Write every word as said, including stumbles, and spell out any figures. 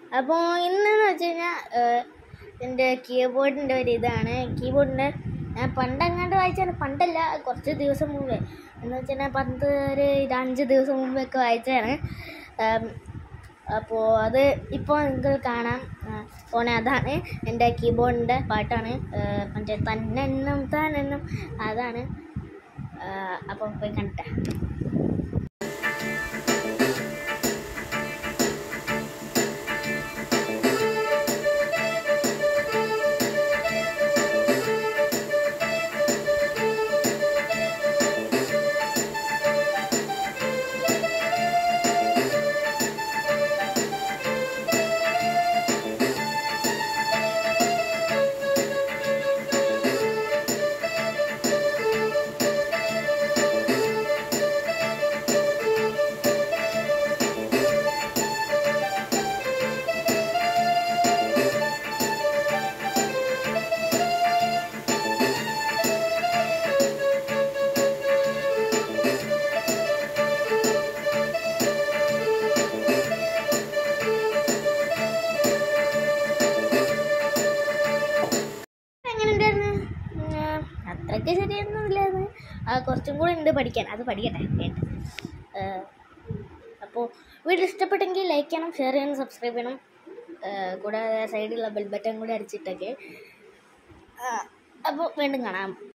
അപ്പോൾ ഇന്നെന്ന് വെച്ച് കഴിഞ്ഞാൽ എൻ്റെ കീബോർഡിൻ്റെ ഒരു ഇതാണ്. കീബോർഡിൻ്റെ ഞാൻ പണ്ടെങ്ങാണ്ട് വായിച്ചാണ്, പണ്ടല്ല കുറച്ച് ദിവസം മുമ്പേ, എന്ന് വെച്ച് കഴിഞ്ഞാൽ പത്ത് ഒരു അഞ്ച് ദിവസം മുമ്പൊക്കെ വായിച്ചതാണ്. അപ്പോൾ അത് ഇപ്പോൾ നിങ്ങൾക്ക് കാണാം പോണേ. അതാണ് എൻ്റെ കീബോർഡിൻ്റെ പാട്ടാണ്, മറ്റേ തന്നെന്നും താനെന്നും അതാണ്. അപ്പോൾ പോയി കണ്ടിട്ടേ. അത്രയ്ക്ക് ശരിയൊന്നുമില്ലായിരുന്നു, കുറച്ചും കൂടി ഉണ്ട് പഠിക്കാൻ, അത് പഠിക്കട്ടെ കേട്ട്. അപ്പോൾ വീഡിയോ ഇഷ്ടപ്പെട്ടെങ്കിൽ ലൈക്ക് ചെയ്യണം, ഷെയർ ചെയ്യണം, സബ്സ്ക്രൈബ് ചെയ്യണം, കൂടാതെ സൈഡിലുള്ള ബെൽ ബട്ടൺ കൂടി അടിച്ചിട്ടൊക്കെ. അപ്പോൾ വീണ്ടും കാണാം.